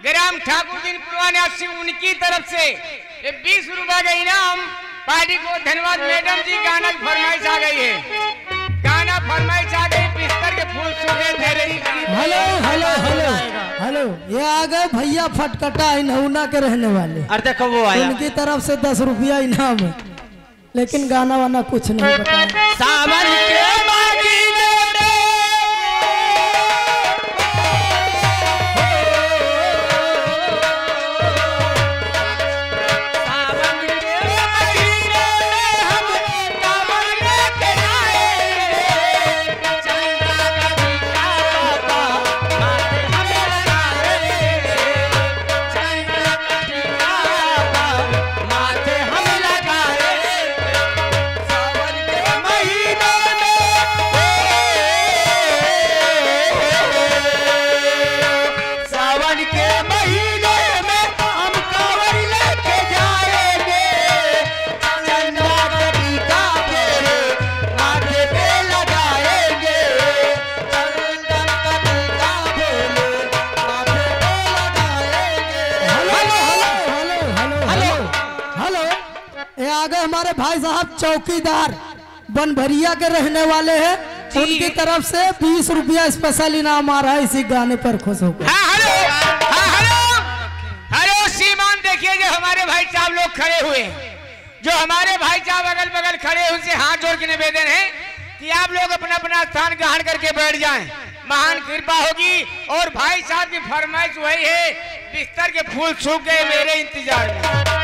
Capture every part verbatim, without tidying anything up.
Gram ठाकुर दिन पुरवासी उनकी तरफ से ये बीस रुपए का इनाम पार्टी को धन्यवाद। मैडम जी गाना की फरमाइश आ गई है, गाना फरमाइश आ गई, बिस्तर के फूल सूखे तेरे। हेलो हेलो हेलो हेलो, ये आ गए भैया फटकटा नहुना के रहने वाले। अरे देखो वो आया, उनकी तरफ से दस रुपया इनाम है, लेकिन गाना वाना कुछ नहीं बताया। सावन के हमारे भाई साहब चौकीदार बनभरिया के रहने वाले हैं, उनकी तरफ से बीस रुपया स्पेशल इनाम आ रहा है इसी गाने पर खुश होकर। हाँ, हेलो हाँ, हेलो हेलो श्रीमान, देखिए जो हमारे भाई साहब लोग खड़े हुए हैं, जो हमारे भाई साहब अगल बगल खड़े उनसे हाथ जोड़ के निवेदन है कि आप लोग अपना अपना स्थान ग्रहण करके बैठ जाएं, महान कृपा होगी। और भाई साहब की फरमाइश वही है, बिस्तर के फूल सूख गए मेरे इंतजार में।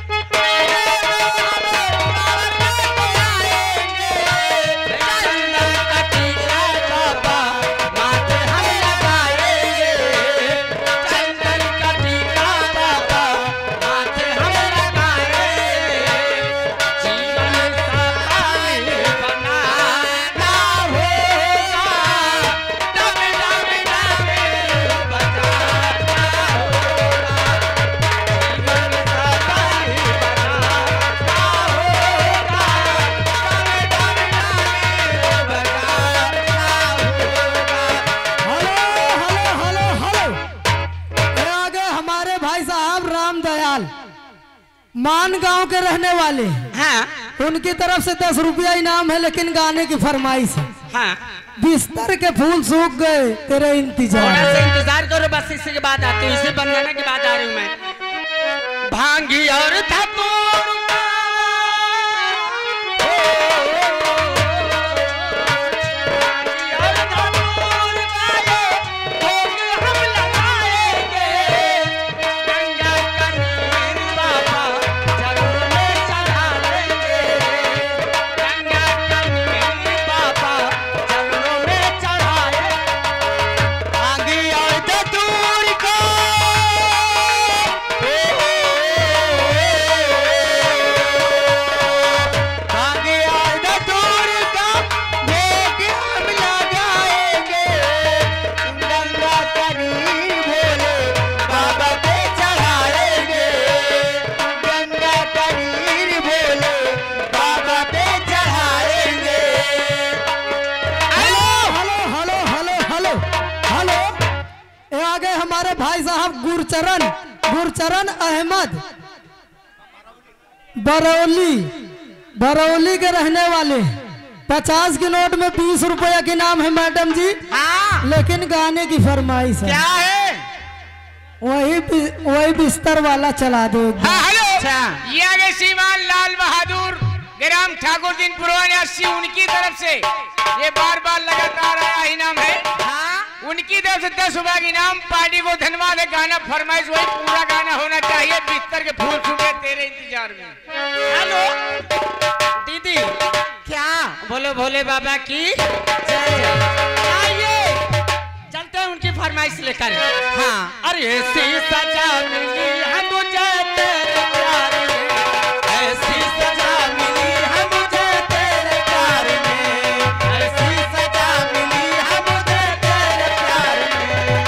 मान गांव के रहने वाले हाँ, उनकी तरफ से दस रुपया इनाम है, लेकिन गाने की फरमाइश है। हाँ, बिस्तर के फूल सूख गए तेरे इंतजार। थोड़ा सा इंतजार करो, बस इसी के बाद आती हूँ, इसे बनाने के बाद आ रही हूँ मैं। भांगी और धतूर भाई साहब गुरचरण गुरचरण अहमद बरौली बरौली के रहने वाले, पचास के नोट में बीस रुपया के नाम है मैडम जी। हाँ, लेकिन गाने की फरमाइश है, क्या है? वही वही बिस्तर वाला चला दो। हाँ, हेलो, ये आगे श्रीमान लाल बहादुर ग्राम ठाकुर दिन पुरवासी उनकी तरफ से ये बार बार लगातार आया इनाम है। हाँ, उनकी तरफ से दस रुपए का इनाम, पार्टी को धन्यवाद है। गाना फरमाइश वही पूरा गाना होना चाहिए, बिस्तर के फूल सूखे तेरे इंतजार में। हेलो दीदी, क्या बोलो भोले बाबा की जय। आइए चलते हैं उनकी फरमाइश लेकर। हाँ, अरे सी सजा मिली है मुझे तेरे प्यार में, ऐसी सजा मिली है मुझे तेरे प्यार में, ऐसी सजा मिली है मुझे तेरे प्यार में,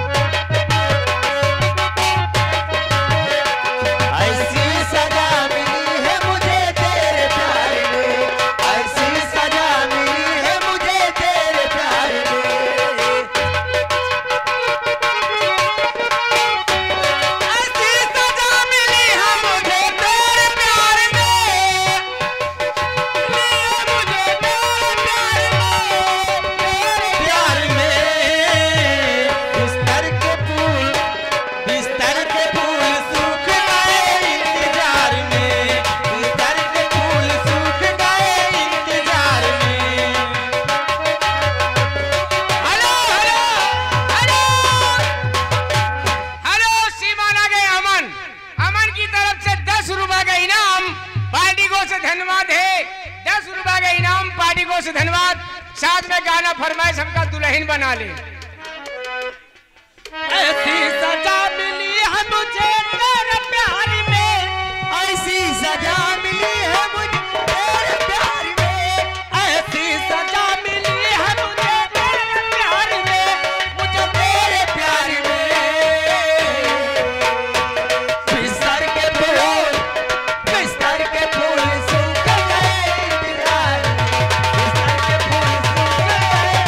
ऐसी सजा मिली है मुझे तेरे प्यार में, ऐसी सजा मिली है मुझे तेरे प्यार में। धन्यवाद है। दस रुपए का इनाम पार्टी को से धन्यवाद। साथ में गाना फरमाइश हमका दुल्हन बना ले। ऐसी सजा मिली है मुझे तेरे प्यार में, ऐसी सजा मिली है मुझे तेरे प्यार में, ऐसी सजा मिली है मुझे तेरे प्यार में, मुझे तेरे प्यार में। बिस्तर के फूल, बिस्तर के फूल सूख गए इंतजार, बिस्तर के फूल सूख गए।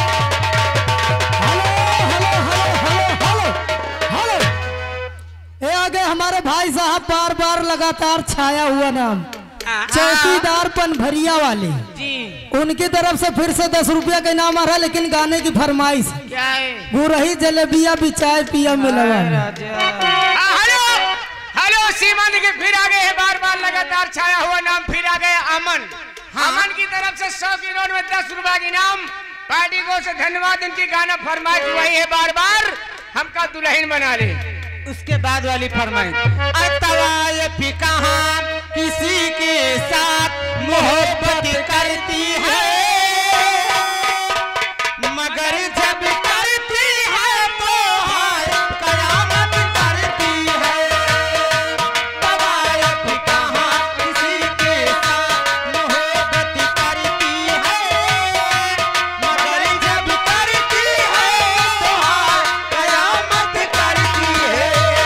Hello hello hello hello hello. ये आगे हमारे भाई साहब बार बार लगातार छाया हुआ नाम चौकीदार पनभरिया वाले जी, उनकी तरफ से फिर से दस रुपया का इनाम आ रहा है, लेकिन गाने की फरमाइश क्या है? गुरही जलेबिया भी चाय पिया मिलवा। हेलो हेलो सीमा देखिए फिर आ गए हैं बार बार लगातार छाया हुआ नाम। फिर आ गए अमन। हाँ? अमन की तरफ से सौ की नोट में दस रुपए का इनाम पार्टी को से धन्यवाद। उनकी गाना फरमाइश वही है बार बार हमका दुल्हन बना ले। उसके बाद वाली फरमाइश, अतवाए भी कहाँ किसी के साथ मोहब्बत करती है, मगर जब करती है तो हाय कयामत करती है। तवाए भी कहाँ किसी के साथ मोहब्बत करती है, मगर जब करती है तो हाय कयामत करती है।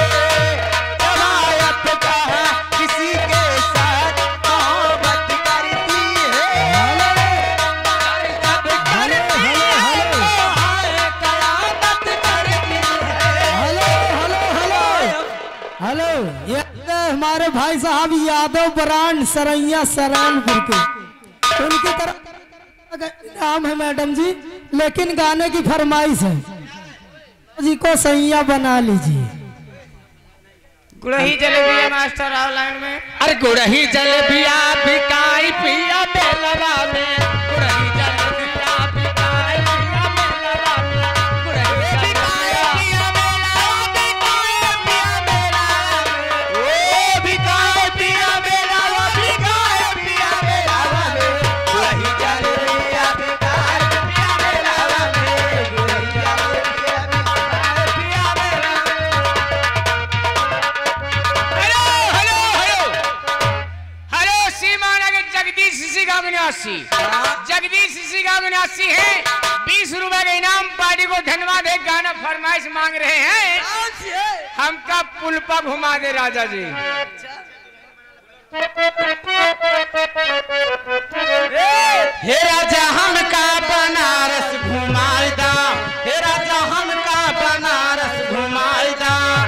तवायत कहाँ किसी के साथ मोहब्बत करती है, मगर जब करती है तो हाय कयामत करती है। Hello hello hello hello. ये हमारे भाई साहब यादव ब्रांड सरैया सरानपुर के, उनकी तरफ नाम है मैडम जी, लेकिन गाने की फरमाइश है जी को सैया बना लीजिए। गुड़ही जलेबिया मास्टर ऑनलाइन में। अरे गुड़ही जलेबिया बिकाई पिया बेलवा में, गुड़ही जलेबिया बिकाई पिया बेलवा में, गुड़ही जलेबिया पिया बेलवा, बिकाई पिया बेलवा में, ओ बिकाई पिया बेलवा, बिकाई पिया बेलवा में, गुड़ही जलेबिया बिकाई पिया बेलवा में, गुड़ही जलेबिया बिकाई पिया बेलवा में। Hello hello hello hello Seema के जगदीश ऋषि का विनाशी जगदीश ऋषि का विनाशी है। बीस रुपए का इनाम पार्टी को धन्यवाद है। गाना फरमाइश मांग रहे हैं हमका पुल पर घुमा दे राजा जी। हे राजा हमका बनारस घुमाएदा, हे राजा हमका बनारस घुमाएदा,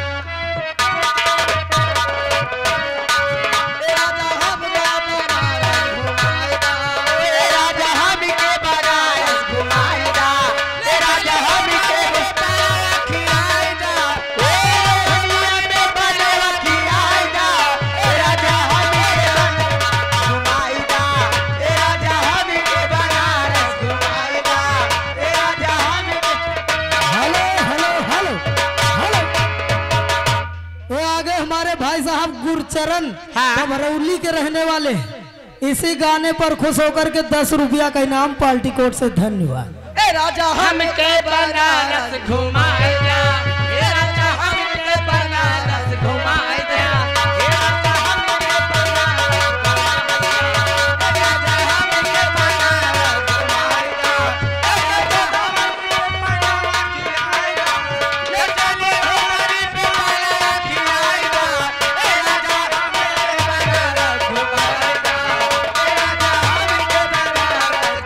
हे राजा हमका बनारस घुमाएदा, हे राजा हमके बनारस घुमाएदा, हे राजा हमके मुस्तारा खिलाएदा, ओ दुनिया में बनवा खिलाएदा, हे राजा हमके घुमाएदा, हे राजा हमके बनारस घुमाएदा, हे राजा हमके। Hello hello hello hello. ये आगे हमारे भाई साहब गुरचरण हाँ। बरौली के रहने वाले, इसी गाने पर खुश होकर के दस रुपया का इनाम पार्टी कोर्ट से धन्यवाद। ए राजा हमके बनारस घुमाएगा, ए राजा हमके बनारस घुमाएगा, ए राजा हमके बनारस घुमाएगा, ए राजा हमके बनारस घुमाएगा, ए राजा हमके बनारस खिलाएगा, ले चले हमारी पे बनारस खिलाएगा, ए राजा हमके बनारस घुमाएगा, ए राजा हमके बनारस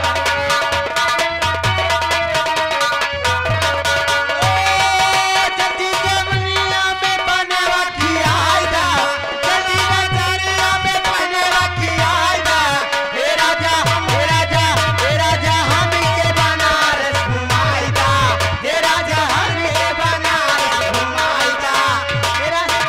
जल्दी जमुनिया में बनवा खिलाएगा, जल्दी नजरिया में बनवा खिलाएगा, हे राजा हे राजा हे राजा हमके बनारस घुमाएगा, हे राजा हमके बनारस घुमाएगा, हे राजा।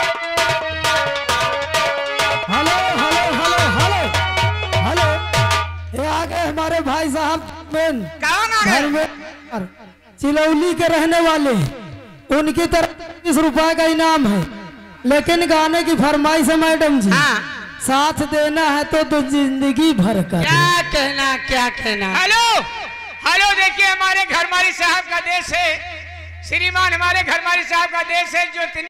Hello hello hello hello hello. ये आगे हमारे भाई साहब मेन कौन आ घर गए? में चिलौली के रहने वाले, उनकी तरफ बीस रुपए का इनाम है, लेकिन गाने की फरमाइश है मैडम जी हाँ। साथ देना है तो तो जिंदगी भर का दे। क्या कहना क्या कहना। हेलो हेलो, देखिए हमारे घरमाली साहब का देश है, श्रीमान हमारे घरमाली साहब का देश है जो